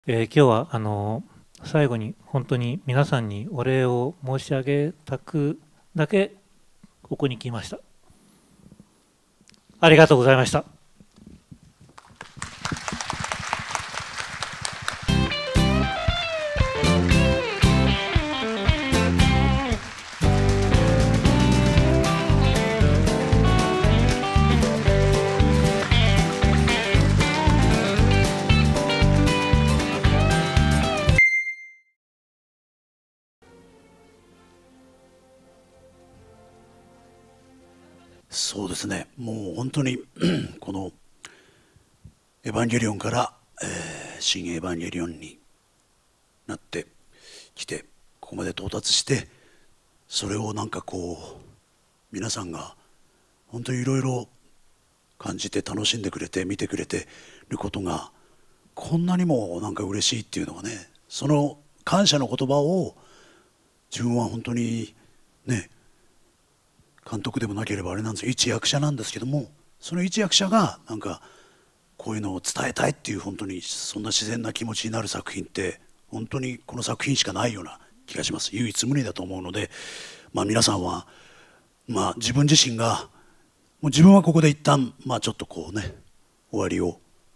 今日は最後に本当に皆さんにお礼を申し上げたくだけここに来ました。ありがとうございました。 そうですね、もう本当にこのエヴァンゲリオンから、新エヴァンゲリオンになってきて、ここまで到達して、それをなんかこう皆さんが本当にいろいろ感じて楽しんでくれて見てくれてることがこんなにもなんか嬉しいっていうのがね、その感謝の言葉を自分は本当にね、監督でもなければあれなんですよ、一役者なんですけども、その一役者がなんかこういうのを伝えたいっていう、本当にそんな自然な気持ちになる作品って本当にこの作品しかないような気がします。唯一無二だと思うので、皆さんは自分自身がもう自分はここで一旦ちょっとこうね終わりを、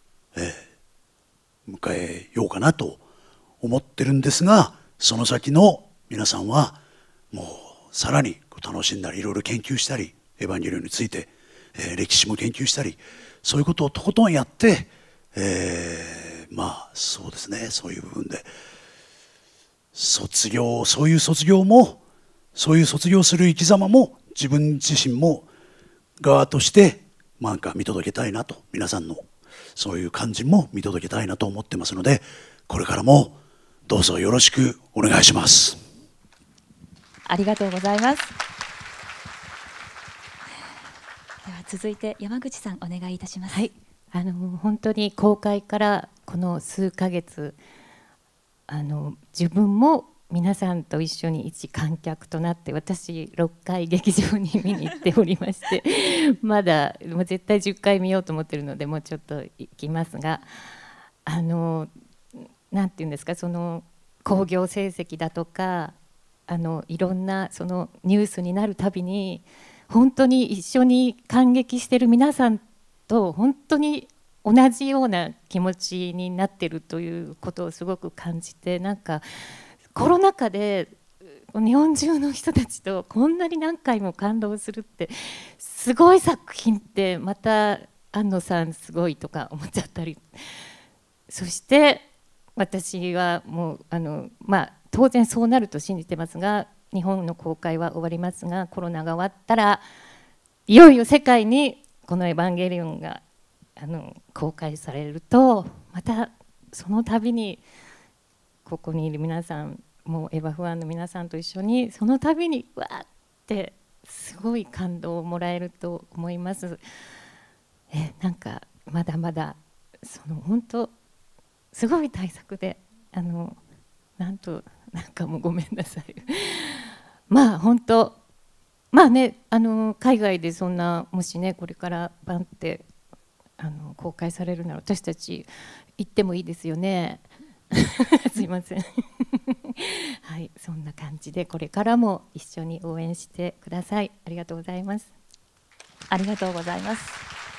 迎えようかなと思ってるんですが、その先の皆さんはもうさらに楽しんだりいろいろ研究したり、エヴァンゲリオンについて、歴史も研究したり、そういうことをとことんやって、そうですね、そういう部分でそういう卒業も、そういう卒業する生き様も自分自身も側としてなんか見届けたいなと、皆さんのそういう感じも見届けたいなと思ってますので、これからもどうぞよろしくお願いします。 ありがとうございます。では続いて山口さんお願いいたします。 はい、本当に公開からこの数ヶ月、自分も皆さんと一緒に一観客となって、私6回劇場に見に行っておりましてまだもう絶対10回見ようと思ってるのでもうちょっと行きますが、なんていうんですか、その興行成績だとかいろんなそのニュースになるたびに本当に一緒に感激している皆さんと本当に同じような気持ちになっているということをすごく感じて、なんかコロナ禍で日本中の人たちとこんなに何回も感動するってすごい作品って、また庵野さんすごいとか思っちゃったり、そして私はもう当然そうなると信じてますが、日本の公開は終わりますが、コロナが終わったらいよいよ世界にこの「エヴァンゲリオン」が公開されると、またその度にここにいる皆さんもエヴァファンの皆さんと一緒にその度にわーってすごい感動をもらえると思います。なんかまだまだ本当すごい大作でなんかもうごめんなさい本当海外でそんなもしねこれからバンって公開されるなら私たち行ってもいいですよねすいませんはい、そんな感じでこれからも一緒に応援してください。ありがとうございます。 ありがとうございます。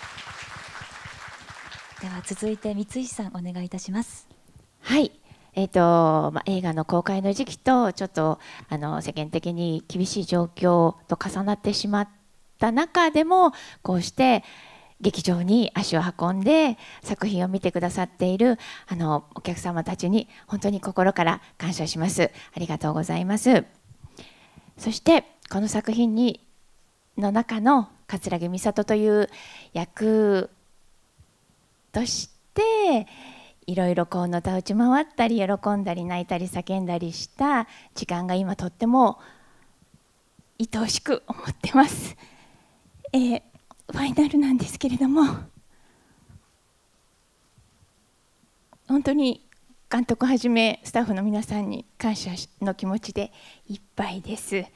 では続いて三石さんお願いいたします。 はい、映画の公開の時期とちょっと世間的に厳しい状況と重なってしまった中でも、こうして劇場に足を運んで作品を見てくださっているお客様たちに本当に心から感謝します。ありがとうございます。そしてこの作品の中の桂木美里という役としていろいろこうのたうち回ったり喜んだり泣いたり叫んだりした時間が今とっても愛おしく思ってます。ファイナルなんですけれども、本当に監督はじめスタッフの皆さんに感謝の気持ちでいっぱいです。終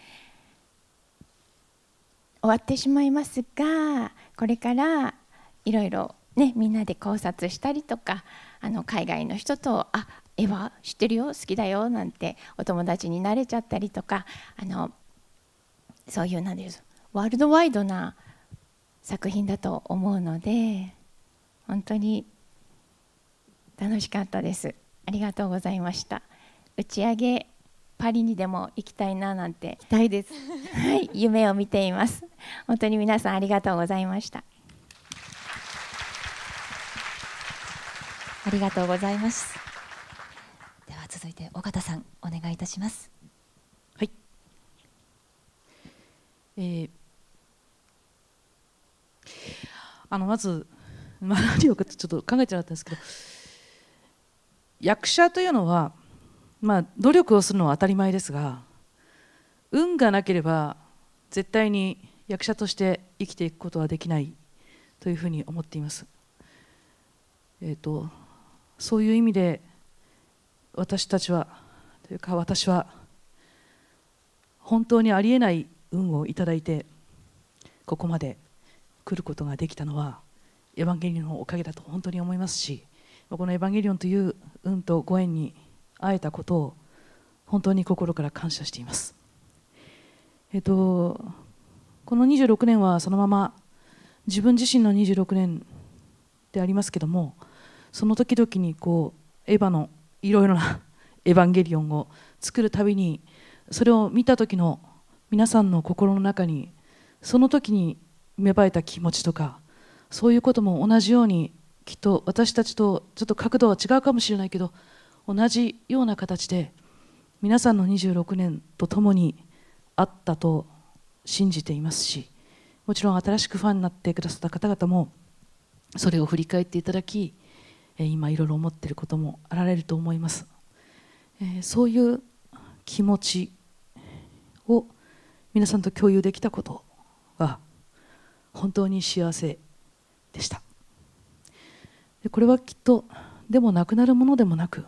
わってしまいますが、これからいろいろねみんなで考察したりとか、海外の人と絵は知ってるよ、好きだよなんてお友達になれちゃったりとか、そういうなんですワールドワイドな作品だと思うので、本当に楽しかったです。ありがとうございました。打ち上げパリにでも行きたいななんて行きたいです。 はい、夢を見ています。本当に皆さんありがとうございました。 ありがとうございます。では続いて尾形さんお願いいたします。 はい。まず、何をちょっと考えてなかったんですけど、役者というのは、努力をするのは当たり前ですが、運がなければ絶対に役者として生きていくことはできないというふうに思っています。そういう意味で私は本当にありえない運をいただいてここまで来ることができたのはエヴァンゲリオンのおかげだと本当に思いますし、このエヴァンゲリオンという運とご縁に会えたことを本当に心から感謝しています。この26年はそのまま自分自身の26年でありますけども、その時々にエヴァのいろいろなエヴァンゲリオンを作るたびに、それを見た時の皆さんの心の中にその時に芽生えた気持ちとか、そういうことも同じようにきっと私たちとちょっと角度は違うかもしれないけど、同じような形で皆さんの26年とともにあったと信じていますし、もちろん新しくファンになってくださった方々もそれを振り返っていただき、今いろいろ思っていることもあられると思います。そういう気持ちを皆さんと共有できたことは本当に幸せでした。これはきっとでもなくなるものでもなく、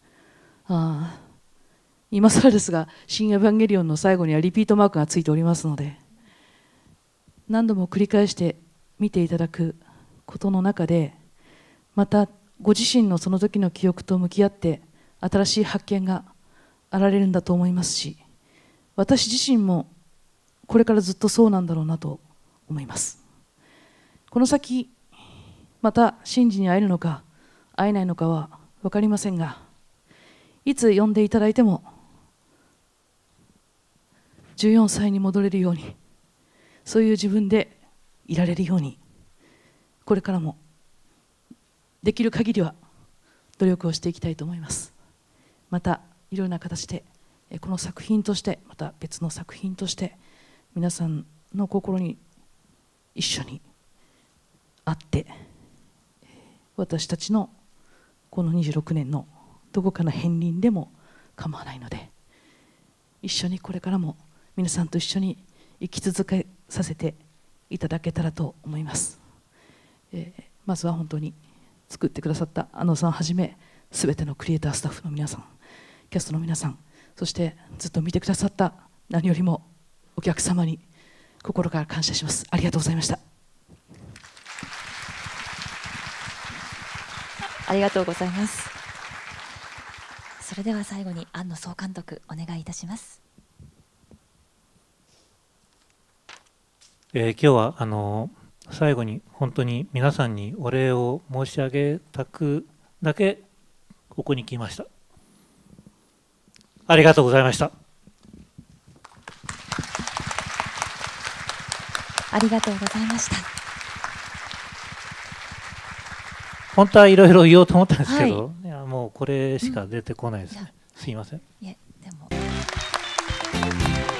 今更ですが「新エヴァンゲリオン」の最後にはリピートマークがついておりますので、何度も繰り返して見ていただくことの中で、またご自身のその時の記憶と向き合って新しい発見があられるんだと思いますし、私自身もこれからずっとそうなんだろうなと思います。この先また真治に会えるのか会えないのかは分かりませんが、いつ呼んでいただいても14歳に戻れるように、そういう自分でいられるように、これからもできる限りは努力をしていきたいと思います。またいろいろな形でこの作品として、また別の作品として皆さんの心に一緒にあって、私たちのこの26年のどこかの片鱗でも構わないので、一緒にこれからも皆さんと一緒に生き続けさせていただけたらと思います。まずは本当に作ってくださった安野さんはじめ、すべてのクリエイタースタッフの皆さん、キャストの皆さん、そしてずっと見てくださった何よりもお客様に心から感謝します。ありがとうございました。 ありがとうございます。それでは最後に庵野総監督お願いいたします。 今日は最後に本当に皆さんにお礼を申し上げたくだけここに来ました。ありがとうございました。 ありがとうございました。 本当はいろいろ言おうと思ったんですけど、 はい、 いやもうこれしか出てこないですね。すいません。 いえ、でも